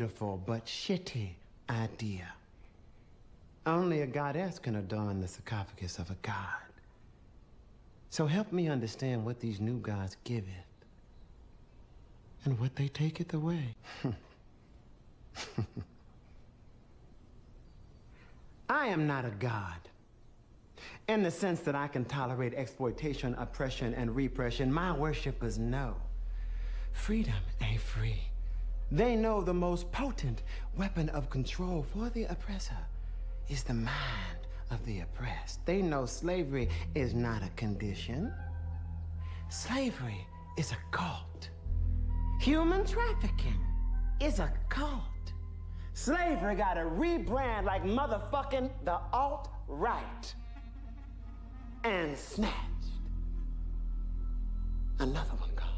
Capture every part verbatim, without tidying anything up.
beautiful but shitty idea. Only a goddess can adorn the sarcophagus of a god. So help me understand what these new gods giveth and what they taketh away. I am not a god, in the sense that I can tolerate exploitation, oppression, and repression. My worshippers know freedom ain't free. They know the most potent weapon of control for the oppressor is the mind of the oppressed. They know slavery is not a condition. Slavery is a cult. Human trafficking is a cult. Slavery got a rebrand like motherfucking the alt-right. And snatched. Another one gone.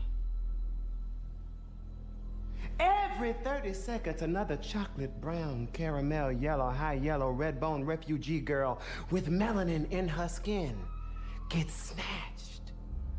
Every thirty seconds, another chocolate brown, caramel yellow, high yellow, red bone refugee girl with melanin in her skin gets snatched.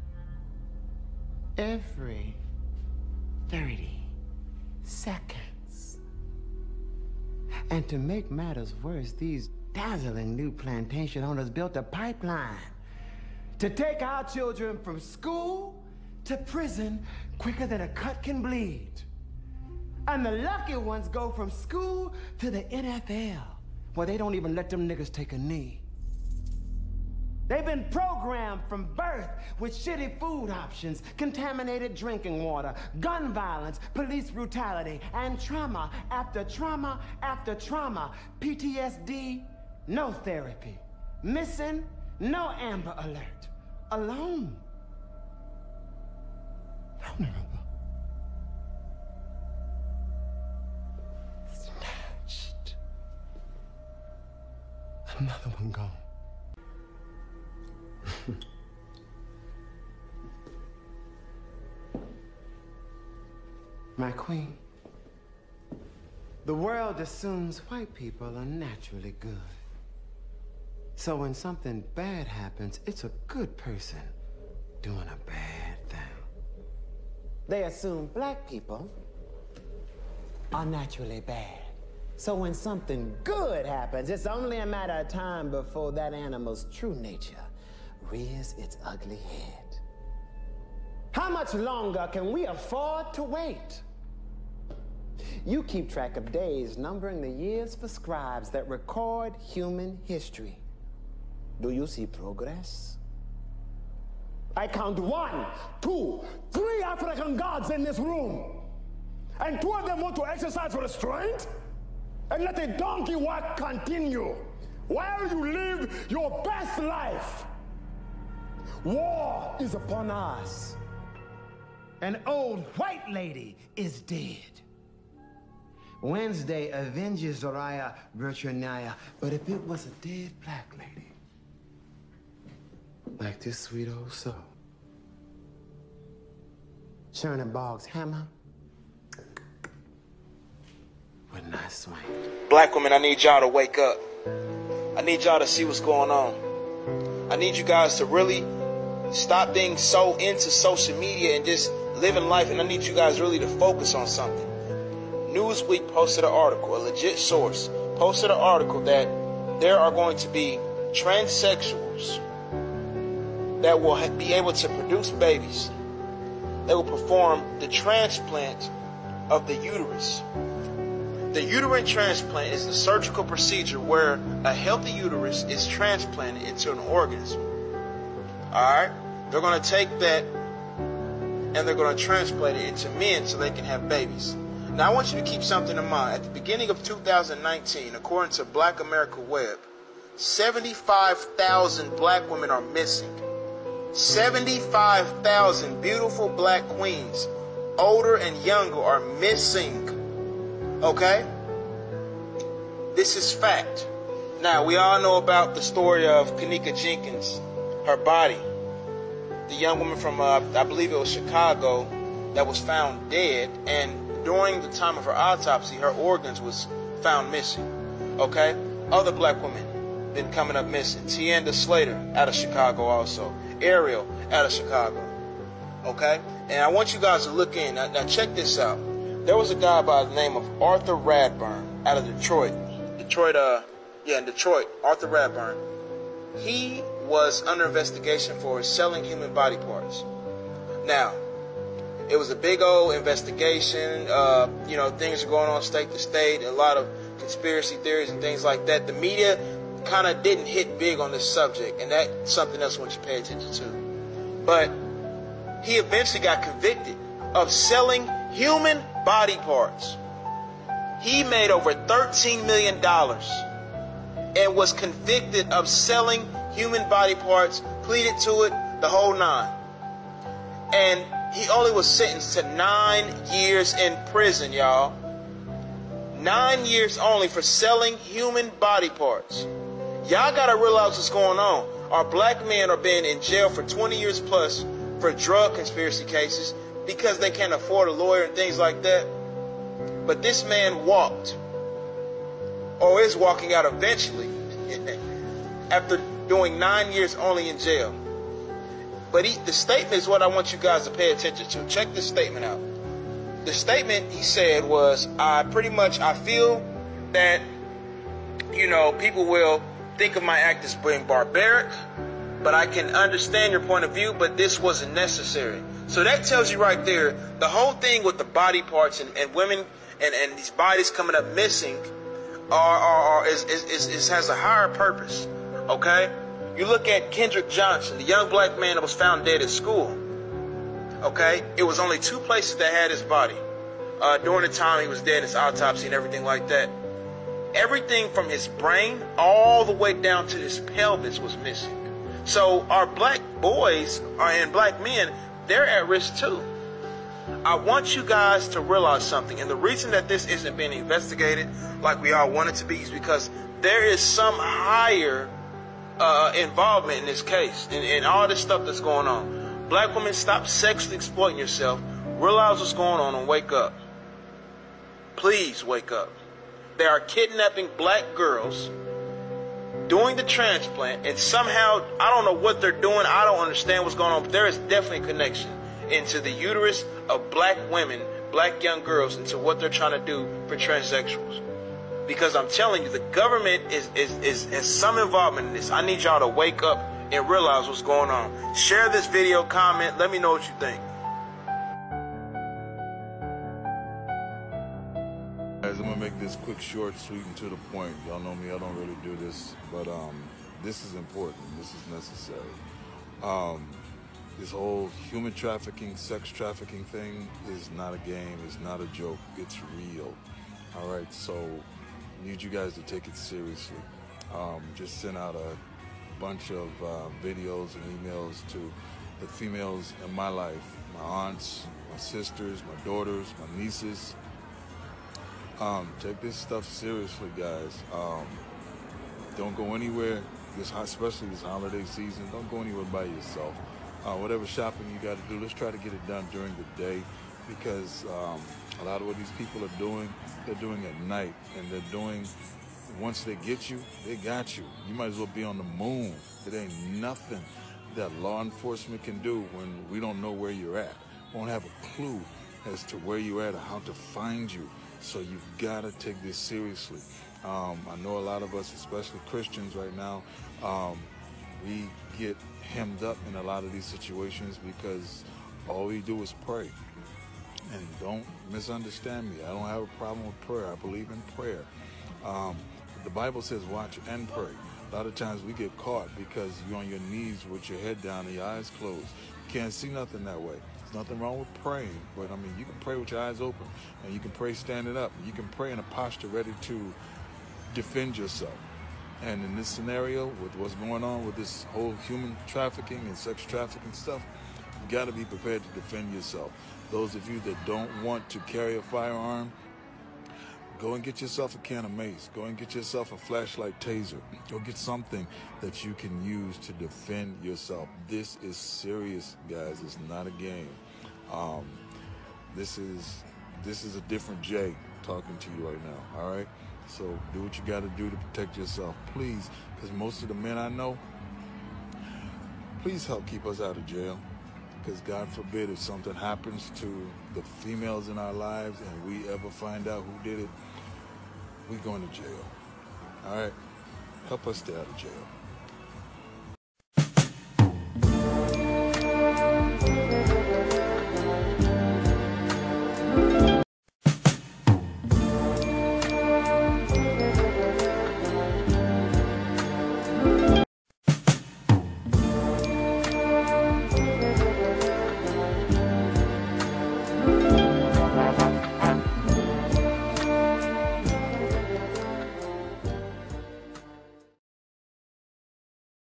Every thirty seconds. And to make matters worse, these dazzling new plantation owners built a pipeline to take our children from school to prison quicker than a cut can bleed. And the lucky ones go from school to the N F L, where they don't even let them niggas take a knee. They've been programmed from birth with shitty food options, contaminated drinking water, gun violence, police brutality, and trauma after trauma after trauma. P T S D, no therapy. Missing, no Amber Alert. Alone. Vulnerable. Snatched. Another one gone. My queen, the world assumes white people are naturally good. So when something bad happens, it's a good person doing a bad thing. They assume black people are naturally bad. So when something good happens, it's only a matter of time before that animal's true nature rears its ugly head. How much longer can we afford to wait? You keep track of days, numbering the years for scribes that record human history. Do you see progress? I count one, two, three African gods in this room. And two of them want to exercise restraint and let the donkey work continue while you live your best life. War is upon us. An old white lady is dead. Wednesday avenges Zoraya Bertrania, but if it was a dead black lady, like this sweet old soul, Churning Boggs' hammer would not swing. Black women, I need y'all to wake up. I need y'all to see what's going on. I need you guys to really stop being so into social media and just living life, and I need you guys really to focus on something. Newsweek posted an article, a legit source, posted an article that there are going to be transsexuals that will be able to produce babies. They will perform the transplant of the uterus. The uterine transplant is the surgical procedure where a healthy uterus is transplanted into an organism. Alright? They're going to take that and they're going to transplant it into men so they can have babies. Now I want you to keep something in mind. At the beginning of two thousand nineteen, according to Black America Web, seventy-five thousand black women are missing. seventy-five thousand beautiful black queens, older and younger, are missing. Okay? This is fact. Now, we all know about the story of Kenneka Jenkins, her body. The young woman from, uh, I believe it was Chicago, that was found dead, and during the time of her autopsy, her organs was found missing. Okay? Other black women been coming up missing. Tienda Slater out of Chicago also. Ariel out of Chicago. Okay? And I want you guys to look in. Now, now check this out. there was a guy by the name of Arthur Radburn out of Detroit. Detroit, uh, yeah, in Detroit, Arthur Radburn. He was under investigation for selling human body parts. Now, it was a big old investigation. Uh, you know, things are going on state to state, a lot of conspiracy theories and things like that. The media kind of didn't hit big on this subject, and that's something else I want you to pay attention to. But he eventually got convicted of selling human body parts. He made over thirteen million dollars and was convicted of selling human body parts, pleaded to it, the whole nine. And he only was sentenced to nine years in prison, y'all. Nine years only for selling human body parts. Y'all gotta realize what's going on. Our black men are being in jail for twenty years plus for drug conspiracy cases because they can't afford a lawyer and things like that. But this man walked, or is walking out eventually, after doing nine years only in jail. But he, the statement is what I want you guys to pay attention to. Check this statement out. The statement he said was, I pretty much, I feel that, you know, people will think of my act as being barbaric, but I can understand your point of view, but this wasn't necessary. So that tells you right there, the whole thing with the body parts and, and women and, and these bodies coming up missing are, are, are is, is, is, is has a higher purpose, okay? You look at Kendrick Johnson, the young black man that was found dead at school, okay? It was only two places that had his body. Uh, during the time he was dead, his autopsy and everything like that. Everything from his brain all the way down to his pelvis was missing. So our black boys are, and black men, they're at risk too. I want you guys to realize something. And the reason that this isn't being investigated like we all want it to be is because there is some higher uh, involvement in this case and, and all this stuff that's going on. Black women, stop sexually exploiting yourself. Realize what's going on and wake up. Please wake up. They are kidnapping black girls, doing the transplant, and somehow, I don't know what they're doing. I don't understand what's going on, but there is definitely a connection into the uterus of black women, black young girls, into what they're trying to do for transsexuals. Because I'm telling you, the government is, is, is has some involvement in this. I need y'all to wake up and realize what's going on. Share this video, comment, let me know what you think. Guys, I'm gonna make this quick, short, sweet, and to the point. Y'all know me, I don't really do this, but um, this is important. This is necessary. Um, this whole human trafficking, sex trafficking thing is not a game. It's not a joke. It's real. All right, so I need you guys to take it seriously. Um, just sent out a bunch of uh, videos and emails to the females in my life, my aunts, my sisters, my daughters, my nieces. Um, take this stuff seriously, guys. Um, don't go anywhere, this, especially this holiday season. Don't go anywhere by yourself. Uh, whatever shopping you got to do, let's try to get it done during the day, because um, a lot of what these people are doing, they're doing at night, and they're doing, once they get you, they got you. You might as well be on the moon. It ain't nothing that law enforcement can do when we don't know where you're at. We won't have a clue as to where you're at or how to find you. So you've got to take this seriously. Um, I know a lot of us, especially Christians right now, um, we get hemmed up in a lot of these situations because all we do is pray. And don't misunderstand me. I don't have a problem with prayer. I believe in prayer. Um, the Bible says watch and pray. A lot of times we get caught because you're on your knees with your head down and your eyes closed. You can't see nothing that way. There's nothing wrong with praying, but I mean, you can pray with your eyes open, and you can pray standing up. You can pray in a posture ready to defend yourself. And in this scenario, with what's going on with this whole human trafficking and sex trafficking stuff, you got to be prepared to defend yourself. Those of you that don't want to carry a firearm, go and get yourself a can of mace. Go and get yourself a flashlight taser. Go get something that you can use to defend yourself. This is serious, guys. It's not a game. Um, this is this is a different Jay talking to you right now, all right? So do what you got to do to protect yourself, please, because most of the men I know, please help keep us out of jail, because God forbid if something happens to the females in our lives and we ever find out who did it, we going to jail. All right? Help us stay out of jail.